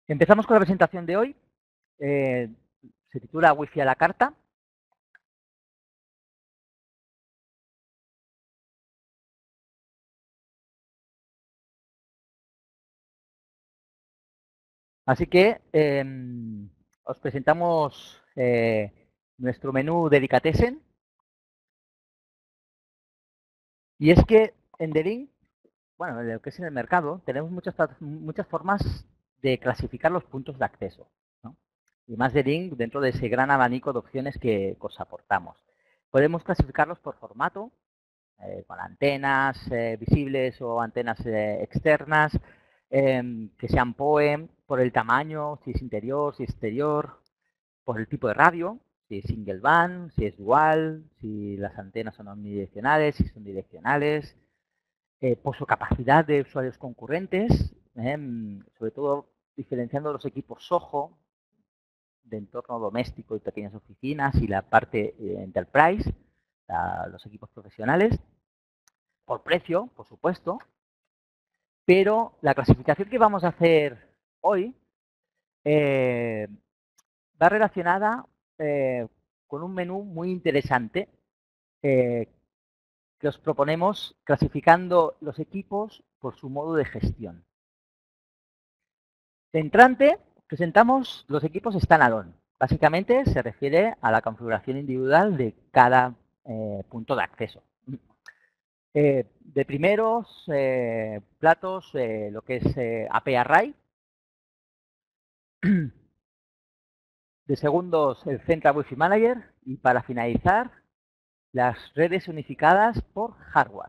Empezamos con la presentación de hoy. Se titula Wi-Fi a la carta. Así que os presentamos nuestro menú Delicatessen. Y es que en Delink, bueno, en lo que es en el mercado, tenemos muchas formas de clasificar los puntos de acceso, ¿no? Y más Delink dentro de ese gran abanico de opciones que os aportamos. Podemos clasificarlos por formato, con antenas visibles o antenas externas, que sean PoE, por el tamaño, si es interior, si es exterior, por el tipo de radio, si es single band, si es dual, si las antenas son omnidireccionales, si son direccionales, por su capacidad de usuarios concurrentes, sobre todo diferenciando los equipos SOHO de entorno doméstico y pequeñas oficinas y la parte enterprise, los equipos profesionales, por precio, por supuesto, pero la clasificación que vamos a hacer hoy va relacionada con un menú muy interesante que os proponemos clasificando los equipos por su modo de gestión. De entrante, presentamos los equipos standalone. Básicamente se refiere a la configuración individual de cada punto de acceso. De primeros platos, lo que es API Array. De segundos, el Central Wi-Fi Manager. Y para finalizar, las redes unificadas por hardware.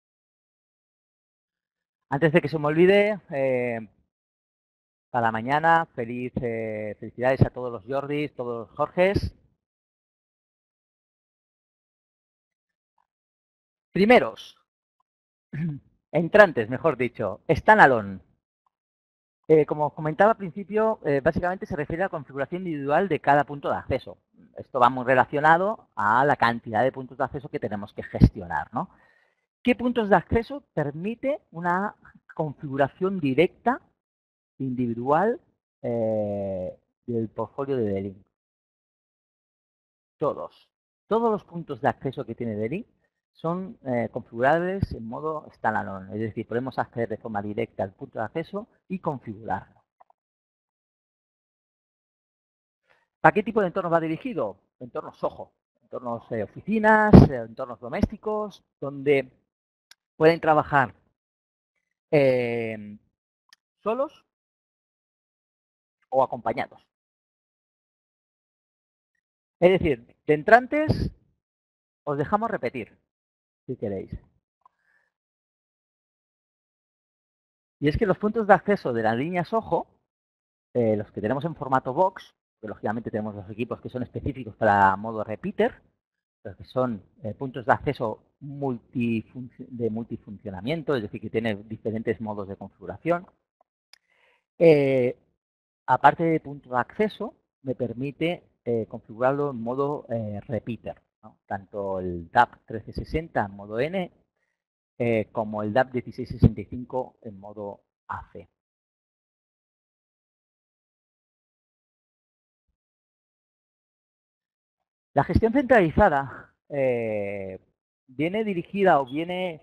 Antes de que se me olvide, para mañana, felicidades a todos los Jordis, todos los Jorges. Primeros, entrantes, mejor dicho, standalone. Como os comentaba al principio, básicamente se refiere a la configuración individual de cada punto de acceso. Esto va muy relacionado a la cantidad de puntos de acceso que tenemos que gestionar, ¿no? ¿Qué puntos de acceso permite una configuración directa, individual, del portfolio de Delink? Todos. Todos los puntos de acceso que tiene Delink son configurables en modo standalone. Es decir, podemos acceder de forma directa al punto de acceso y configurarlo. ¿Para qué tipo de entorno va dirigido? Entornos SOHO, entornos oficinas, entornos domésticos, donde pueden trabajar solos o acompañados. Es decir, de entrantes os dejamos repetir, si queréis. Y es que los puntos de acceso de las líneas SOHO, los que tenemos en formato box, que lógicamente tenemos los equipos que son específicos para modo repeater, los que son puntos de acceso de multifuncionamiento, es decir, que tienen diferentes modos de configuración. Aparte de punto de acceso, me permite configurarlo en modo repeater, ¿no? Tanto el DAP 1360 en modo N como el DAP 1665 en modo AC. La gestión centralizada viene dirigida o viene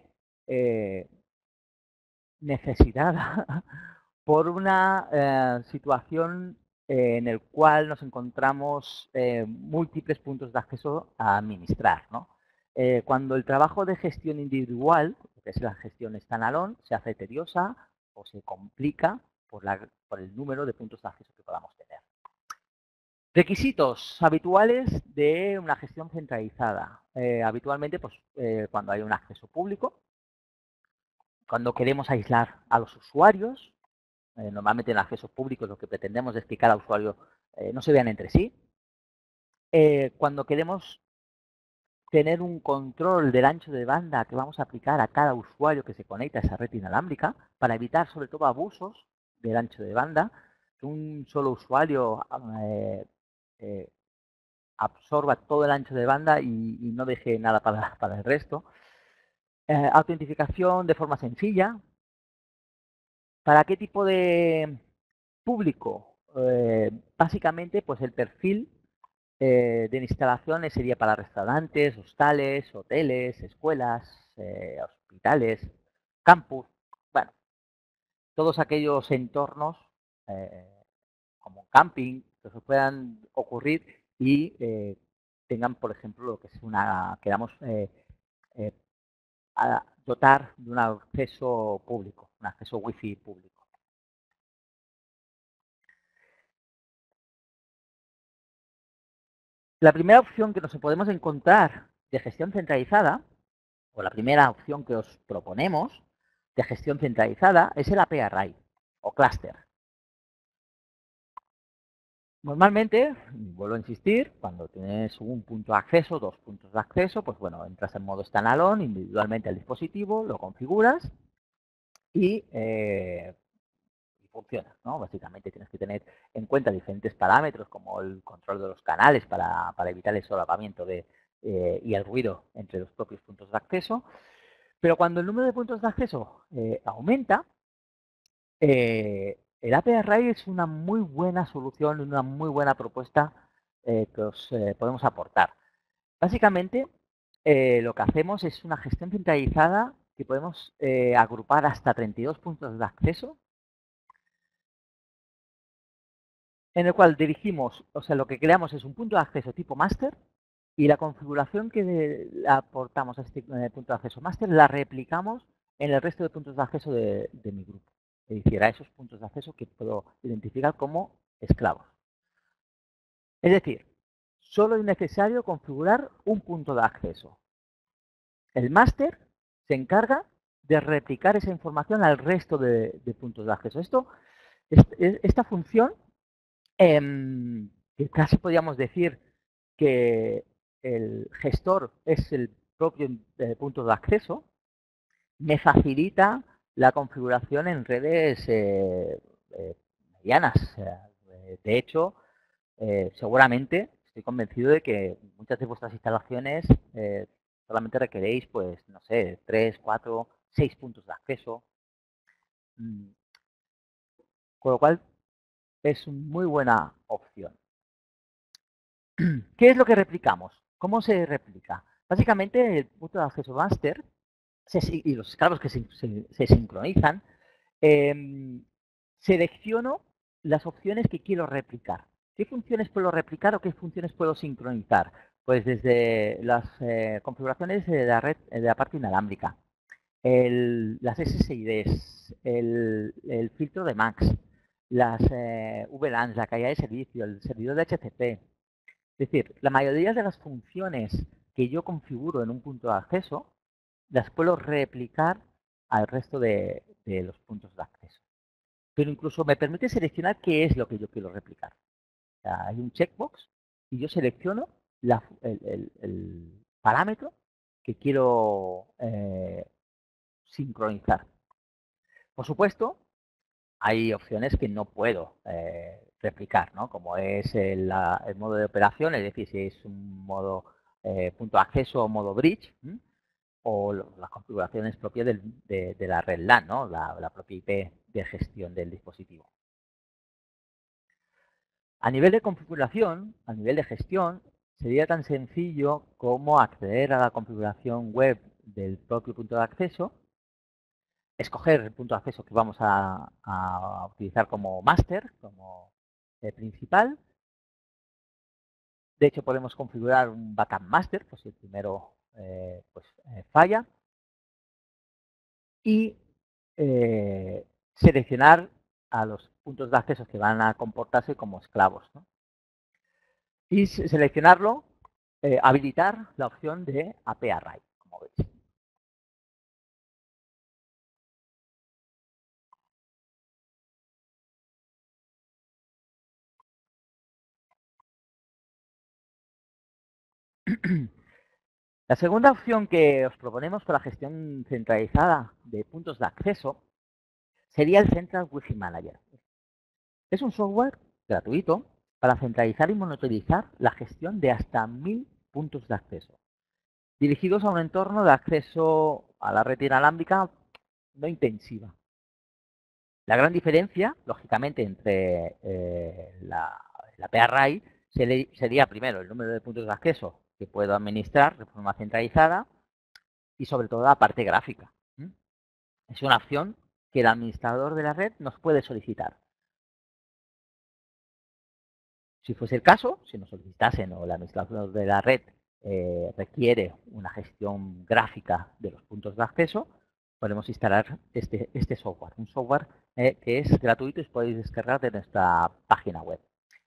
necesitada por una situación en el cual nos encontramos múltiples puntos de acceso a administrar, ¿no? Cuando el trabajo de gestión individual, que es la gestión standalone, se hace tediosa o se complica por el número de puntos de acceso que podamos tener. Requisitos habituales de una gestión centralizada. Habitualmente, pues, cuando hay un acceso público, cuando queremos aislar a los usuarios, normalmente en accesos públicos lo que pretendemos es que cada usuario no se vean entre sí. Cuando queremos tener un control del ancho de banda que vamos a aplicar a cada usuario que se conecta a esa red inalámbrica, para evitar sobre todo abusos del ancho de banda, que un solo usuario absorba todo el ancho de banda y no deje nada para el resto. Autentificación de forma sencilla. ¿Para qué tipo de Público, básicamente, pues el perfil de instalaciones sería para restaurantes, hostales, hoteles, escuelas, hospitales, campus, bueno, todos aquellos entornos como camping que se puedan ocurrir y tengan, por ejemplo, lo que es queramos eh, dotar de un acceso público, un acceso wifi público. La primera opción que nos podemos encontrar de gestión centralizada, o la primera opción que os proponemos de gestión centralizada, es el API Array o Cluster. Normalmente, vuelvo a insistir, cuando tienes un punto de acceso, dos puntos de acceso, pues bueno, entras en modo standalone individualmente al dispositivo, lo configuras y funciona, ¿no? Básicamente tienes que tener en cuenta diferentes parámetros como el control de los canales para evitar el solapamiento y el ruido entre los propios puntos de acceso. Pero cuando el número de puntos de acceso aumenta, el API Array es una muy buena solución, una muy buena propuesta que os podemos aportar. Básicamente, lo que hacemos es una gestión centralizada que podemos agrupar hasta 32 puntos de acceso, en el cual dirigimos, o sea, lo que creamos es un punto de acceso tipo master y la configuración que le aportamos a este punto de acceso master la replicamos en el resto de puntos de acceso de mi grupo. Es decir, a esos puntos de acceso que puedo identificar como esclavos. Es decir, solo es necesario configurar un punto de acceso. El máster se encarga de replicar esa información al resto de puntos de acceso. Esta función, que casi podríamos decir que el gestor es el propio punto de acceso, me facilita la configuración en redes medianas. De hecho, seguramente estoy convencido de que muchas de vuestras instalaciones solamente requeréis, pues, no sé, 3, 4, 6 puntos de acceso. Con lo cual, es una muy buena opción. ¿Qué es lo que replicamos? ¿Cómo se replica? Básicamente, el punto de acceso master y los esclavos que se sincronizan, selecciono las opciones que quiero replicar. ¿Qué funciones puedo replicar o qué funciones puedo sincronizar? Pues desde las configuraciones de la red de la parte inalámbrica, las SSIDs, el filtro de MAX, las VLANs, la calidad de servicio, el servidor de HCP. Es decir, la mayoría de las funciones que yo configuro en un punto de acceso las puedo replicar al resto de los puntos de acceso. Pero incluso me permite seleccionar qué es lo que yo quiero replicar. O sea, hay un checkbox y yo selecciono el parámetro que quiero sincronizar. Por supuesto, hay opciones que no puedo replicar, ¿no? Como es el modo de operación, es decir, si es un modo punto de acceso o modo bridge, o las configuraciones propias de la red LAN, ¿no? La propia IP de gestión del dispositivo. A nivel de configuración, a nivel de gestión, sería tan sencillo como acceder a la configuración web del propio punto de acceso, escoger el punto de acceso que vamos a utilizar como máster, como principal. De hecho, podemos configurar un backup master, pues si el primero falla. Y seleccionar a los puntos de acceso que van a comportarse como esclavos, ¿no? Y seleccionarlo, habilitar la opción de API Array, como veis. La segunda opción que os proponemos para la gestión centralizada de puntos de acceso sería el Central Wi-Fi Manager. Es un software gratuito para centralizar y monitorizar la gestión de hasta 1000 puntos de acceso, dirigidos a un entorno de acceso a la red inalámbrica no intensiva. La gran diferencia, lógicamente, entre la PARRAI sería primero el número de puntos de acceso que puedo administrar de forma centralizada y sobre todo la parte gráfica. Es una opción que el administrador de la red nos puede solicitar. Si fuese el caso, si nos solicitasen o el administrador de la red requiere una gestión gráfica de los puntos de acceso, podemos instalar este software, un software que es gratuito y os podéis descargar de nuestra página web.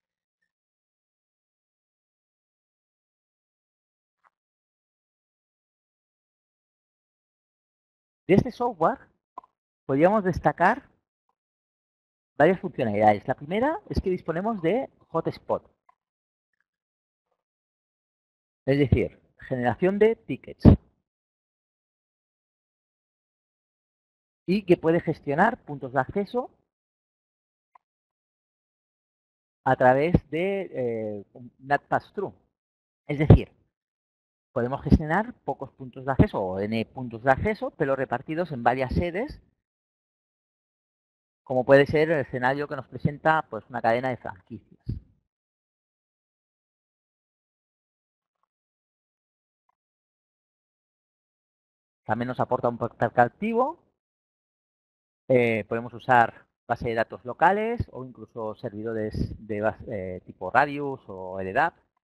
De este software podríamos destacar varias funcionalidades. La primera es que disponemos de hotspot, es decir, generación de tickets, y que puede gestionar puntos de acceso a través de NAT Pass-Through. Es decir, podemos gestionar pocos puntos de acceso o n puntos de acceso, pero repartidos en varias sedes, como puede ser el escenario que nos presenta pues, una cadena de franquicias. También nos aporta un portal activo. Podemos usar base de datos locales o incluso servidores de tipo Radius o LDAP.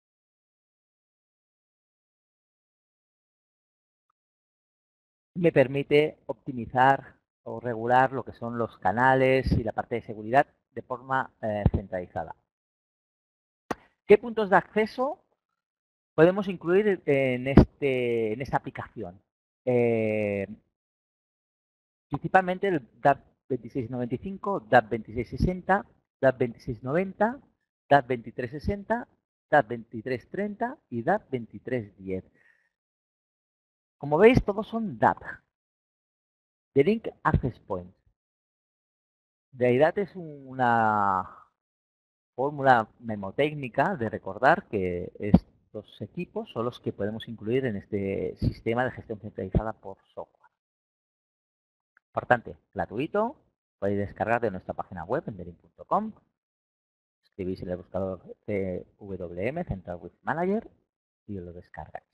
Me permite optimizar o regular lo que son los canales y la parte de seguridad de forma centralizada. ¿Qué puntos de acceso podemos incluir en esta aplicación? Principalmente el DAP 2695, DAP 2660, DAP 2690, DAP 2360, DAP 2330 y DAP 2310. Como veis, todos son DAP, de Link Access Point. En realidad es una fórmula mnemotécnica de recordar que estos equipos son los que podemos incluir en este sistema de gestión centralizada por software. Importante, gratuito, podéis descargar de nuestra página web, enderin.com. Escribís en el buscador CWM, Central With Manager, y lo descargáis.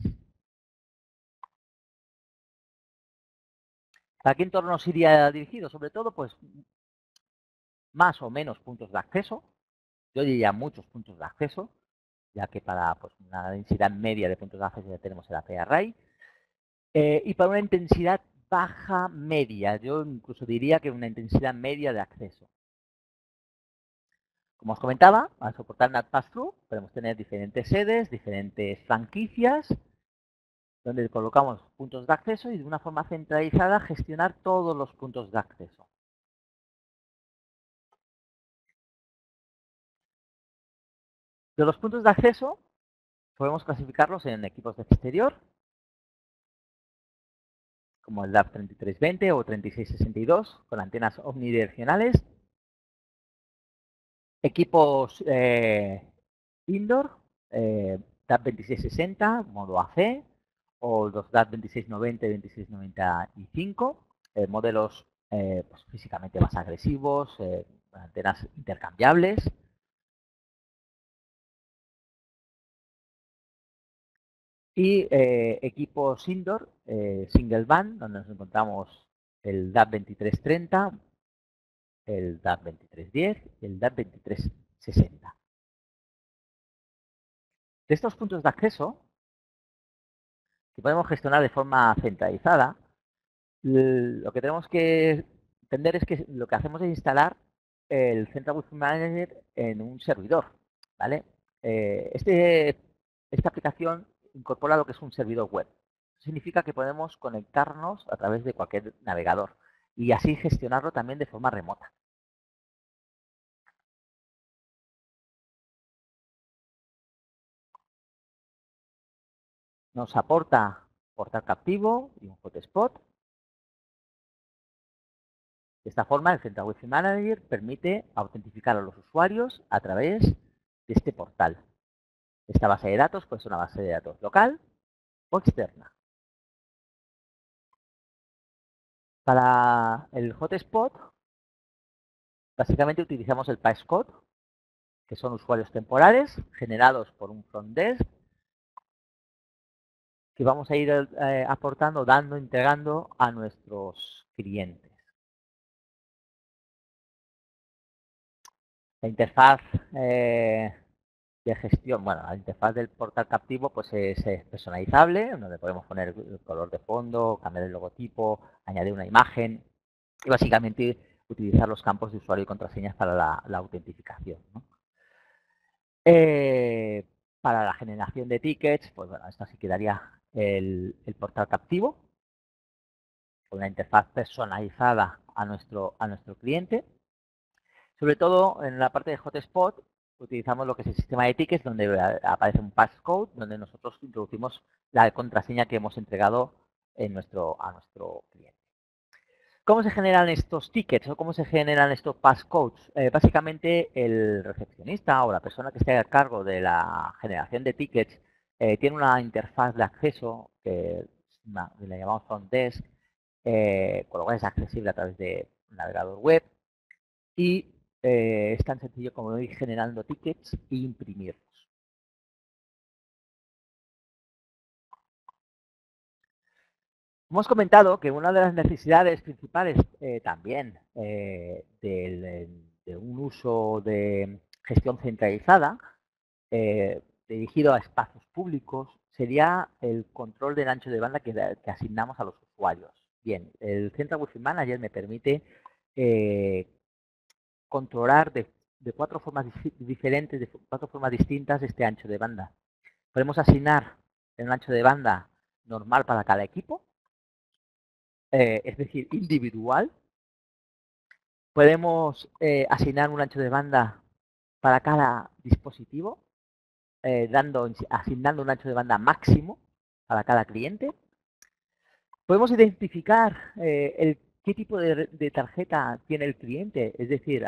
¿Para qué entornos iría dirigido? Sobre todo, pues, más o menos puntos de acceso. Yo diría muchos puntos de acceso, ya que para pues, una densidad media de puntos de acceso ya tenemos el API-Array. Y para una intensidad baja media, yo incluso diría que una intensidad media de acceso. Como os comentaba, al soportar NAT Pass-Through podemos tener diferentes sedes, diferentes franquicias, donde colocamos puntos de acceso y de una forma centralizada gestionar todos los puntos de acceso. De los puntos de acceso podemos clasificarlos en equipos de exterior, como el DAP 3320 o 3662, con antenas omnidireccionales. Equipos indoor, DAP 2660, modo AC, o los DAP 2690 y 2695, modelos pues, físicamente más agresivos, antenas intercambiables. Y equipos indoor, single band, donde nos encontramos el DAP 2330, el DAP 2310 y el DAP 2360. De estos puntos de acceso, que podemos gestionar de forma centralizada, lo que tenemos que entender es que lo que hacemos es instalar el Central Wi-Fi Manager en un servidor, ¿vale? Esta aplicación incorpora lo que es un servidor web. Eso significa que podemos conectarnos a través de cualquier navegador y así gestionarlo también de forma remota. Nos aporta portal captivo y un hotspot. De esta forma, el Central Wi-Fi Manager permite autentificar a los usuarios a través de este portal. Esta base de datos puede ser una base de datos local o externa. Para el hotspot Básicamente utilizamos el passcode, que son usuarios temporales generados por un front desk, que vamos a ir aportando, dando, integrando a nuestros clientes. La interfaz de gestión, bueno, la interfaz del portal captivo pues es personalizable, donde podemos poner el color de fondo, cambiar el logotipo, añadir una imagen y básicamente utilizar los campos de usuario y contraseñas para la autentificación, ¿no? Para la generación de tickets, pues bueno, esto sí quedaría el portal captivo, con una interfaz personalizada a nuestro cliente. Sobre todo en la parte de hotspot utilizamos lo que es el sistema de tickets, donde aparece un passcode, donde nosotros introducimos la contraseña que hemos entregado a nuestro cliente. ¿Cómo se generan estos tickets o cómo se generan estos passcodes? Básicamente el recepcionista o la persona que esté a cargo de la generación de tickets tiene una interfaz de acceso que le llamamos front desk, con lo cual es accesible a través de un navegador web y es tan sencillo como ir generando tickets e imprimirlos. Hemos comentado que una de las necesidades principales también de un uso de gestión centralizada dirigido a espacios públicos sería el control del ancho de banda que asignamos a los usuarios. Bien, el Central Wi-Fi Manager me permite controlar de 4 formas diferentes, de 4 formas distintas este ancho de banda. Podemos asignar un ancho de banda normal para cada equipo, es decir, individual. Podemos asignar un ancho de banda para cada dispositivo, asignando un ancho de banda máximo para cada cliente. Podemos identificar qué tipo de tarjeta tiene el cliente, es decir,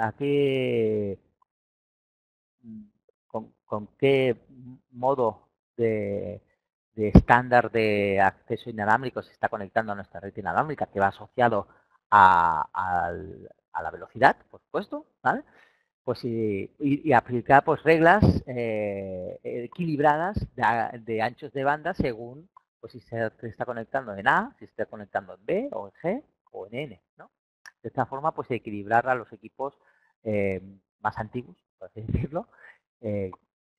con qué modo de estándar de acceso inalámbrico se está conectando a nuestra red inalámbrica, que va asociado a la velocidad, por supuesto, ¿vale? Pues y aplicar pues reglas equilibradas de anchos de banda según pues si se está conectando en A, si se está conectando en B o en G o en N, ¿no? De esta forma pues equilibrar a los equipos más antiguos, por así decirlo, eh,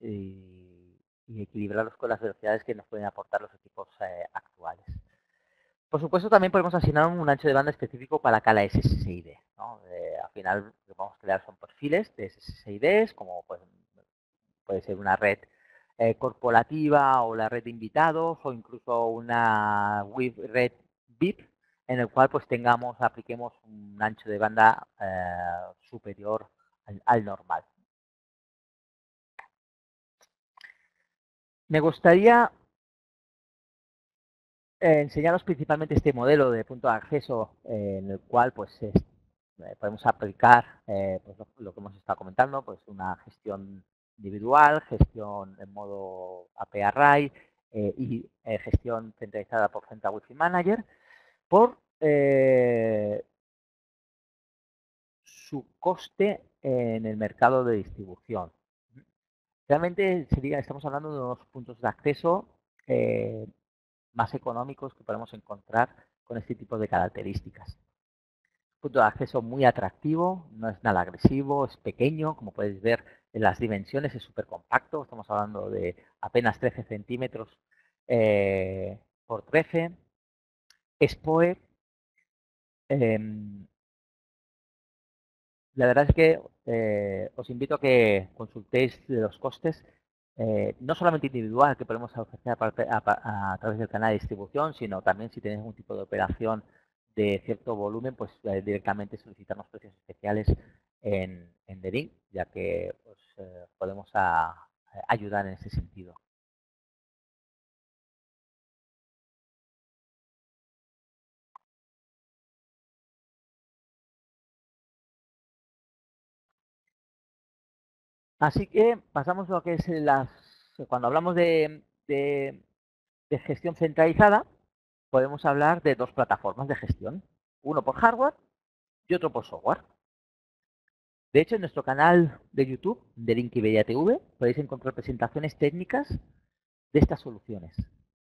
y equilibrarlos con las velocidades que nos pueden aportar los equipos actuales. Por supuesto, también podemos asignar un ancho de banda específico para cada SSID, ¿no? Al final, lo que vamos a crear son perfiles de SSIDs, como pues, puede ser una red corporativa o la red de invitados o incluso una red VIP en el cual pues apliquemos un ancho de banda superior al normal. Me gustaría enseñaros principalmente este modelo de punto de acceso en el cual pues podemos aplicar pues, lo que hemos estado comentando, pues una gestión individual, gestión en modo API Array y gestión centralizada por Central Wi-Fi Manager por su coste en el mercado de distribución. Realmente estamos hablando de unos puntos de acceso más económicos que podemos encontrar con este tipo de características. Punto de acceso muy atractivo, no es nada agresivo, es pequeño, como podéis ver en las dimensiones, es súper compacto, estamos hablando de apenas 13 centímetros por 13, es PoE. La verdad es que os invito a que consultéis los costes, no solamente individual que podemos ofrecer a través del canal de distribución, sino también si tenéis algún tipo de operación de cierto volumen, pues directamente solicitarnos precios especiales en The Link, ya que podemos ayudar en ese sentido. Así que pasamos a lo que es cuando hablamos de gestión centralizada, podemos hablar de dos plataformas de gestión, uno por hardware y otro por software. De hecho, en nuestro canal de YouTube, de Linkipedia TV, podéis encontrar presentaciones técnicas de estas soluciones.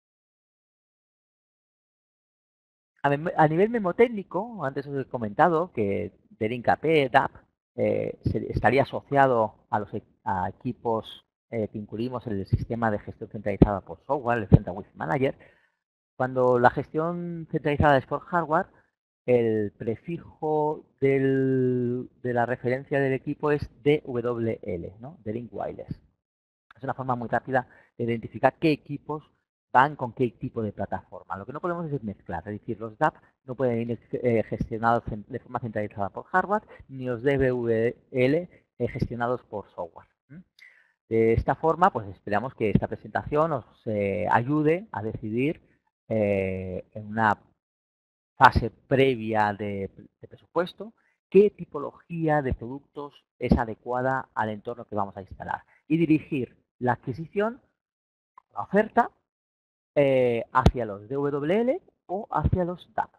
A nivel memotécnico, antes os he comentado que D-Link AP, DAP, estaría asociado a equipos que incluimos en el sistema de gestión centralizada por software, el CentralWiFi Manager. Cuando la gestión centralizada es por hardware, el prefijo de la referencia del equipo es DWL, ¿no? D-Link Wireless. Es una forma muy rápida de identificar qué equipos van con qué tipo de plataforma. Lo que no podemos es mezclar, es decir, los DAP no pueden ir gestionados de forma centralizada por hardware, ni los DWL gestionados por software. De esta forma, pues esperamos que esta presentación os ayude a decidir en una fase previa de presupuesto qué tipología de productos es adecuada al entorno que vamos a instalar y dirigir la adquisición, la oferta, hacia los DWL o hacia los DAP.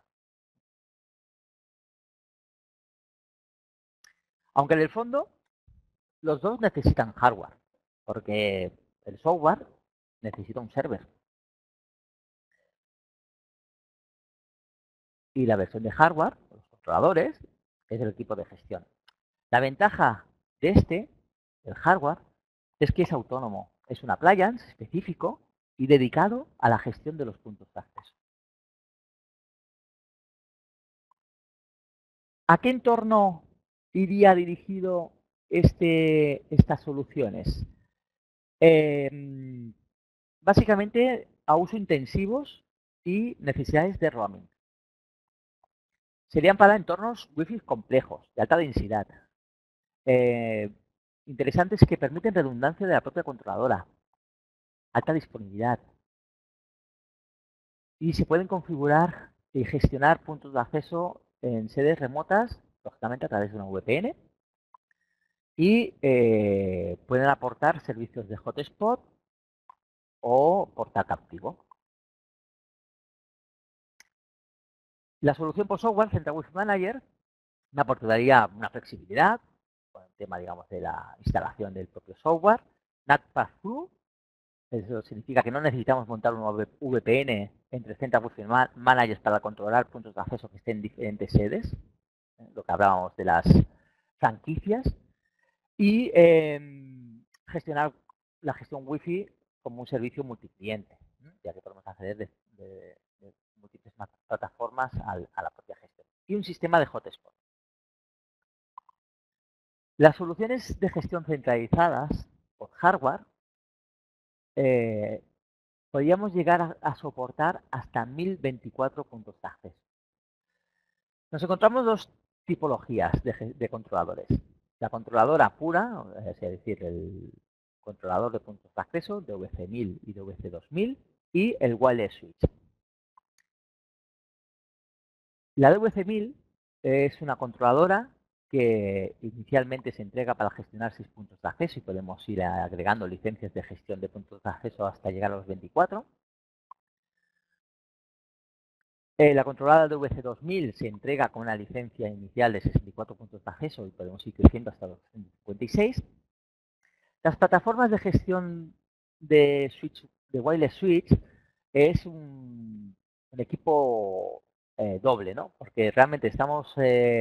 Aunque en el fondo los dos necesitan hardware, porque el software necesita un server y la versión de hardware, los controladores, es el equipo de gestión. La ventaja de el hardware, es que es autónomo. Es un appliance específico y dedicado a la gestión de los puntos de acceso. ¿A qué entorno iría dirigido estas soluciones? Básicamente a uso intensivos y necesidades de roaming. Serían para entornos Wi-Fi complejos, de alta densidad. Interesantes que permiten redundancia de la propia controladora, alta disponibilidad. Y se pueden configurar y gestionar puntos de acceso en sedes remotas, lógicamente a través de una VPN. Y pueden aportar servicios de hotspot o portal captivo. La solución por software, CentralWiFi Manager, me aportaría una flexibilidad con el tema, digamos, de la instalación del propio software. NAT Pass-Through, eso significa que no necesitamos montar una VPN entre CentralWiFi Managers para controlar puntos de acceso que estén en diferentes sedes, lo que hablábamos de las franquicias, y gestionar la gestión Wi-Fi como un servicio multicliente, ya que podemos acceder de múltiples plataformas a la propia gestión. Y un sistema de hotspot. Las soluciones de gestión centralizadas por hardware podríamos llegar a soportar hasta 1024 puntos de acceso. Nos encontramos dos tipologías de controladores. La controladora pura, es decir, el controlador de puntos de acceso, DVC1000 y DVC2000, y el wireless switch. La DVC1000 es una controladora que inicialmente se entrega para gestionar 6 puntos de acceso y podemos ir agregando licencias de gestión de puntos de acceso hasta llegar a los 24. La controladora DVC2000 se entrega con una licencia inicial de 64 puntos de acceso y podemos ir creciendo hasta los 56. Las plataformas de gestión de wireless switch es un equipo doble, ¿no? Porque realmente estamos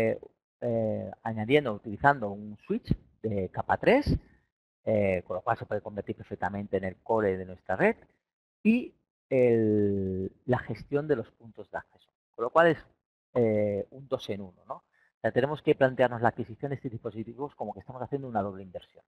utilizando un switch de capa 3, con lo cual se puede convertir perfectamente en el core de nuestra red, y la gestión de los puntos de acceso. Con lo cual es un 2 en 1, ¿no? O sea, tenemos que plantearnos la adquisición de estos dispositivos como que estamos haciendo una doble inversión.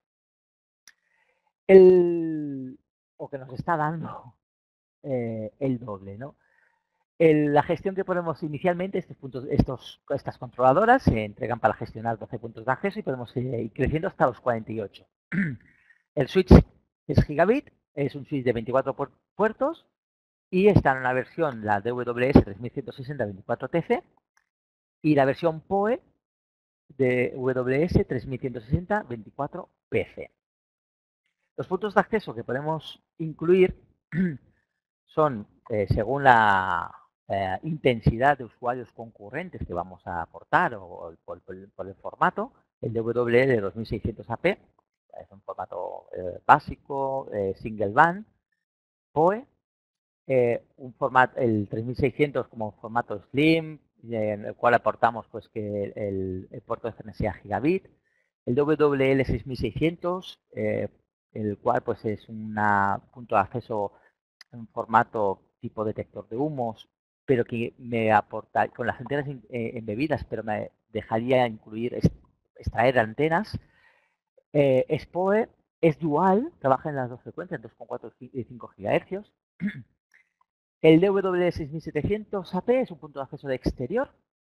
O que nos está dando el doble, ¿no? La gestión que ponemos inicialmente, estas controladoras se entregan para gestionar 12 puntos de acceso y podemos ir creciendo hasta los 48. El switch es gigabit, es un switch de 24 puertos y está en una versión, la DWS 3160-24TC, y la versión PoE de WS 3160-24PC. Los puntos de acceso que podemos incluir son, según la intensidad de usuarios concurrentes que vamos a aportar o por el formato, el DW de 2600 AP, es un formato básico, single band, PoE, un formato, el 3600 como formato slim, en el cual aportamos pues que el puerto de energía gigabit, el WL6600, el cual pues es un punto de acceso en formato tipo detector de humos, pero que me aporta con las antenas embebidas, pero me dejaría incluir extraer antenas. SPOE es dual, trabaja en las dos frecuencias, 2,4 y 5 GHz. El DW6700 AP es un punto de acceso de exterior,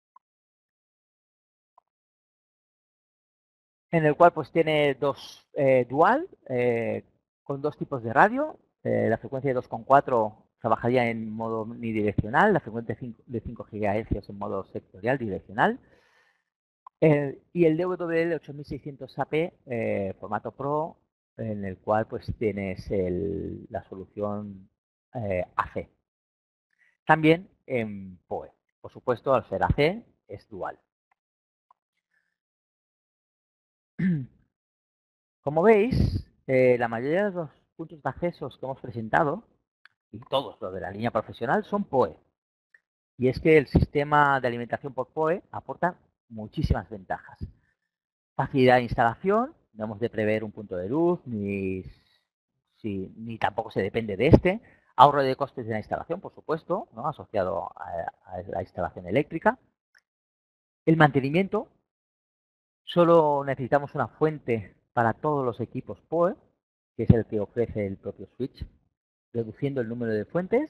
en el cual pues tiene dos dual, con dos tipos de radio. La frecuencia de 2,4 trabajaría en modo unidireccional, la frecuencia de 5 GHz en modo sectorial direccional. Y el DWL 8600 AP, formato Pro, en el cual pues tienes la solución AC. También en PoE. Por supuesto, al ser AC, es dual. Como veis, la mayoría de los puntos de acceso que hemos presentado, y todos los de la línea profesional, son PoE. Y es que el sistema de alimentación por PoE aporta muchísimas ventajas. Facilidad de instalación, no hemos de prever un punto de luz, ni tampoco se depende de este. Ahorro de costes de la instalación, por supuesto, ¿no? Asociado a la instalación eléctrica. El mantenimiento, solo necesitamos una fuente para todos los equipos PoE, que es el que ofrece el propio switch, reduciendo el número de fuentes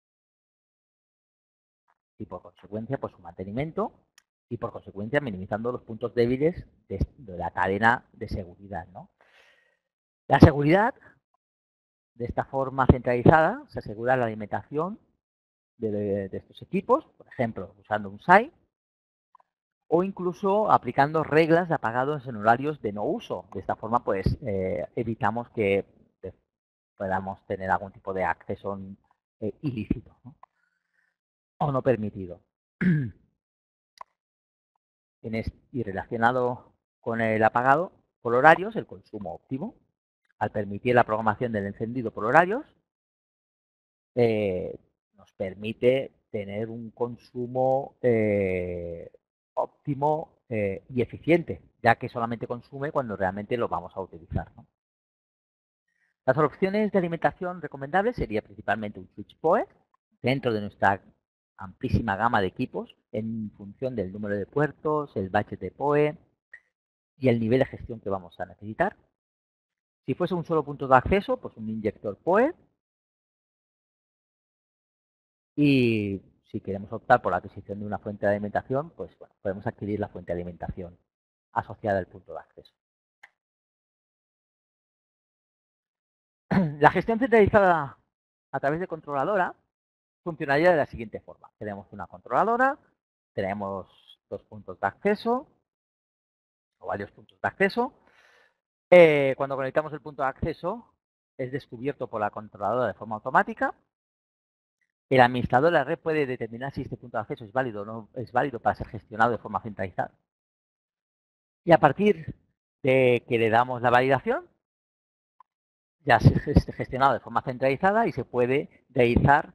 y por consecuencia pues su mantenimiento y por consecuencia minimizando los puntos débiles de la cadena de seguridad, ¿no? La seguridad, de esta forma centralizada, se asegura la alimentación de estos equipos, por ejemplo, usando un SAI, o incluso aplicando reglas de apagados en horarios de no uso. De esta forma, pues, evitamos que podamos tener algún tipo de acceso ilícito, ¿no? O no permitido. Y relacionado con el apagado por horarios, el consumo óptimo. Al permitir la programación del encendido por horarios, nos permite tener un consumo óptimo y eficiente, ya que solamente consume cuando realmente lo vamos a utilizar, ¿no? Las opciones de alimentación recomendables sería principalmente un switch PoE dentro de nuestra amplísima gama de equipos en función del número de puertos, el budget de PoE y el nivel de gestión que vamos a necesitar. Si fuese un solo punto de acceso, pues un inyector PoE. Y si queremos optar por la adquisición de una fuente de alimentación, pues bueno, podemos adquirir la fuente de alimentación asociada al punto de acceso. La gestión centralizada a través de controladora funcionaría de la siguiente forma. Tenemos una controladora, tenemos dos puntos de acceso o varios puntos de acceso. Cuando conectamos el punto de acceso, es descubierto por la controladora de forma automática. El administrador de la red puede determinar si este punto de acceso es válido o no es válido para ser gestionado de forma centralizada. Y a partir de que le damos la validación, ya se ha gestionado de forma centralizada y se puede realizar,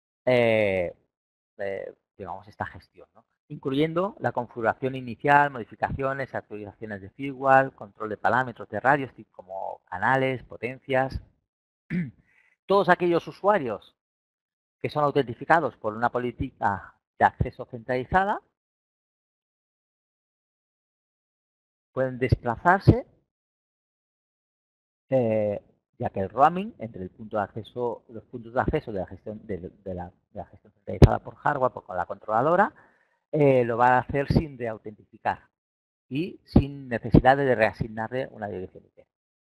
digamos, esta gestión, ¿no? Incluyendo la configuración inicial, modificaciones, actualizaciones de firmware, control de parámetros de radios, como canales, potencias. Todos aquellos usuarios que son autentificados por una política de acceso centralizada pueden desplazarse, ya que el roaming entre el punto de acceso, los puntos de acceso de la gestión la gestión centralizada por hardware, con la controladora, lo va a hacer sin reautentificar y sin necesidad de reasignarle una dirección IP.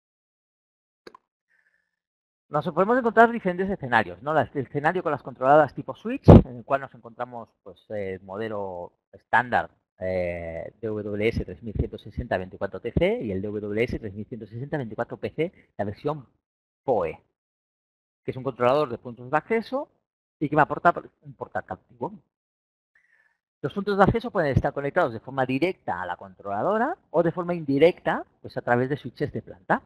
Nos podemos encontrar diferentes escenarios, ¿no? El escenario con las controladoras tipo switch, en el cual nos encontramos pues, el modelo estándar DWS 3160 24TC y el DWS 3160 24PC, la versión PoE, que es un controlador de puntos de acceso y que me aporta un portal cautivo. Los puntos de acceso pueden estar conectados de forma directa a la controladora o de forma indirecta, pues a través de switches de planta.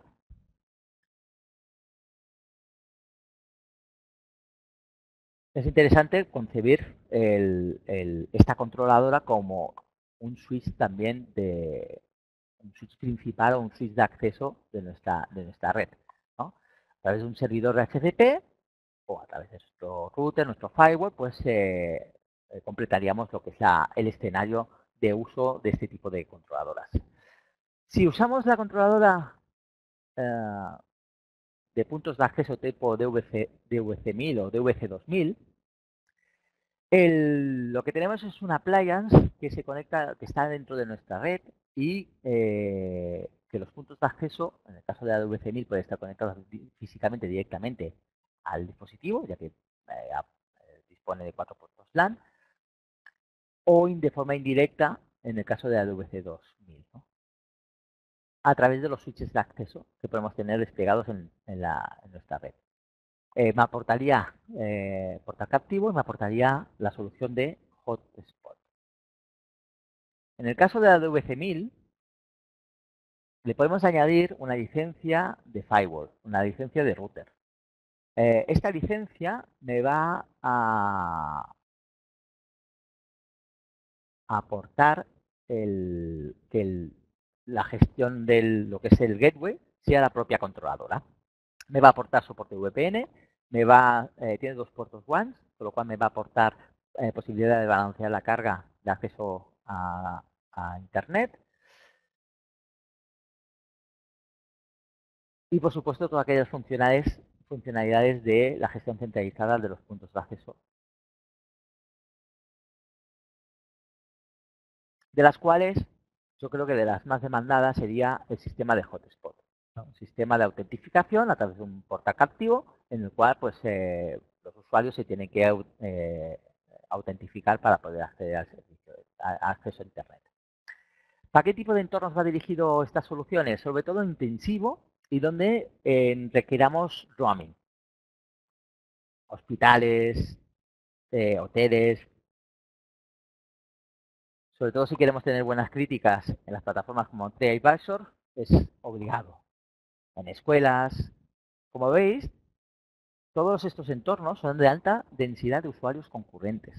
Es interesante concebir esta controladora como un switch también un switch principal o un switch de acceso de nuestra red, ¿no? A través de un servidor de HCP o a través de nuestro router, nuestro firewall, pues completaríamos lo que es el escenario de uso de este tipo de controladoras. Si usamos la controladora de puntos de acceso tipo DVC1000 o DVC2000, lo que tenemos es un appliance que se conecta, que está dentro de nuestra red y que los puntos de acceso, en el caso de AWC1000, pueden estar conectados físicamente directamente al dispositivo, ya que dispone de 4 puertos LAN, o de forma indirecta en el caso de AWC2000, ¿no? A través de los switches de acceso que podemos tener desplegados en nuestra red. Me aportaría portal captivo y me aportaría la solución de hotspot. En el caso de la DVC1000, le podemos añadir una licencia de firewall, una licencia de router. Esta licencia me va a aportar que la gestión de lo que es el gateway sea la propia controladora. Me va a aportar soporte VPN, tiene 2 puertos WAN, con lo cual me va a aportar posibilidad de balancear la carga de acceso a Internet. Y por supuesto todas aquellas funcionalidades de la gestión centralizada de los puntos de acceso. De las cuales yo creo que de las más demandadas sería el sistema de hotspot, ¿no? Un sistema de autentificación a través de un portal captivo en el cual pues los usuarios se tienen que autentificar para poder acceder al servicio, acceso a Internet. ¿Para qué tipo de entornos va dirigido estas soluciones? Sobre todo intensivo y donde requiramos roaming. Hospitales, hoteles, sobre todo si queremos tener buenas críticas en las plataformas como TripAdvisor, es obligado. En escuelas, como veis, todos estos entornos son de alta densidad de usuarios concurrentes.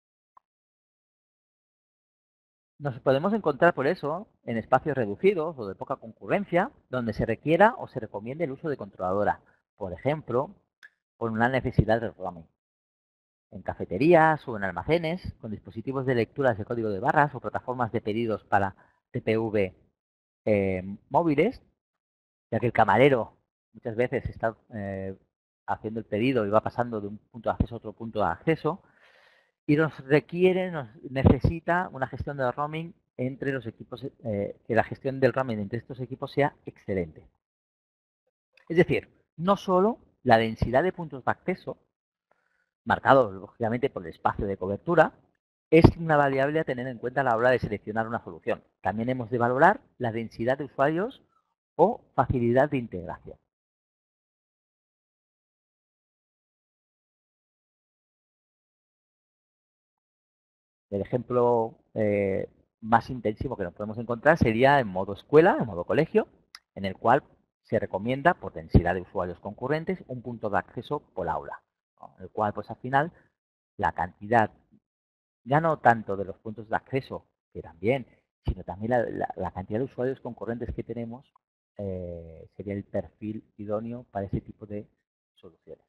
Nos podemos encontrar por eso en espacios reducidos o de poca concurrencia, donde se requiera o se recomiende el uso de controladora, por ejemplo, por una necesidad de roaming. En cafeterías o en almacenes, con dispositivos de lecturas de código de barras o plataformas de pedidos para TPV móviles, ya que el camarero muchas veces está haciendo el pedido y va pasando de un punto de acceso a otro punto de acceso y nos necesita una gestión de roaming entre los equipos, que la gestión del roaming entre estos equipos sea excelente. Es decir, no solo la densidad de puntos de acceso, marcado lógicamente por el espacio de cobertura, es una variable a tener en cuenta a la hora de seleccionar una solución. También hemos de valorar la densidad de usuarios o facilidad de integración. El ejemplo más intensivo que nos podemos encontrar sería en modo escuela, en modo colegio, en el cual se recomienda, por densidad de usuarios concurrentes, un punto de acceso por aula, ¿no? En el cual, pues al final, la cantidad, ya no tanto de los puntos de acceso, que también, sino también la cantidad de usuarios concurrentes que tenemos, sería el perfil idóneo para ese tipo de soluciones.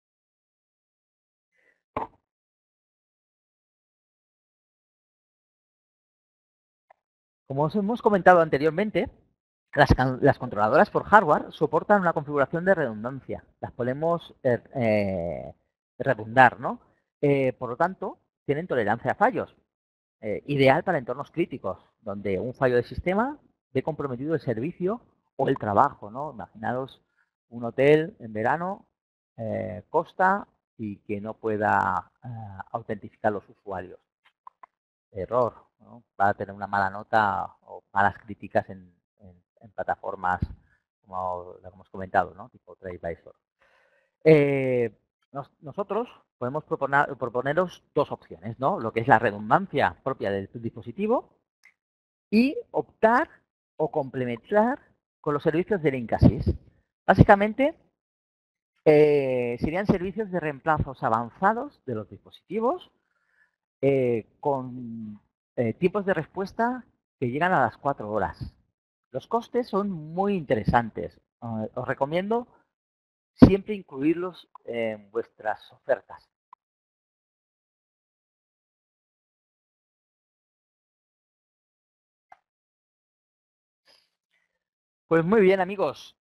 Como os hemos comentado anteriormente, las controladoras por hardware soportan una configuración de redundancia. Las podemos redundar, ¿no? Por lo tanto, tienen tolerancia a fallos. Ideal para entornos críticos, donde un fallo de sistema ve comprometido el servicio o el trabajo, ¿no? Imaginaros un hotel en verano, costa y que no pueda autentificar los usuarios. Error, ¿no? Va a tener una mala nota o malas críticas en plataformas como lo hemos comentado, ¿no? Tipo TripAdvisor. Nosotros podemos proponeros dos opciones, ¿no? Lo que es la redundancia propia del dispositivo y optar o complementar con los servicios de Link Assist. Básicamente, serían servicios de reemplazos avanzados de los dispositivos con tiempos de respuesta que llegan a las 4 horas. Los costes son muy interesantes. Os recomiendo siempre incluirlos en vuestras ofertas. Pues muy bien, amigos.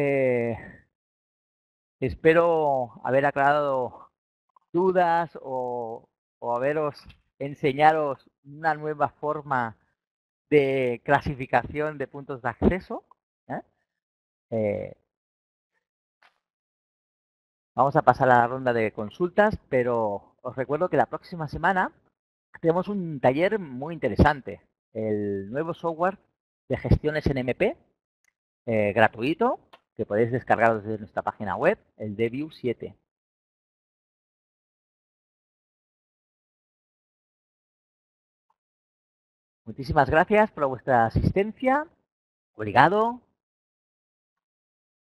Espero haber aclarado dudas o haberos enseñaros una nueva forma de clasificación de puntos de acceso. ¿eh? Eh, Vamos a pasar a la ronda de consultas, pero os recuerdo que la próxima semana tenemos un taller muy interesante. El nuevo software de gestiones en MP, gratuito, que podéis descargar desde nuestra página web, el Deview 7. Muchísimas gracias por vuestra asistencia. Obrigado.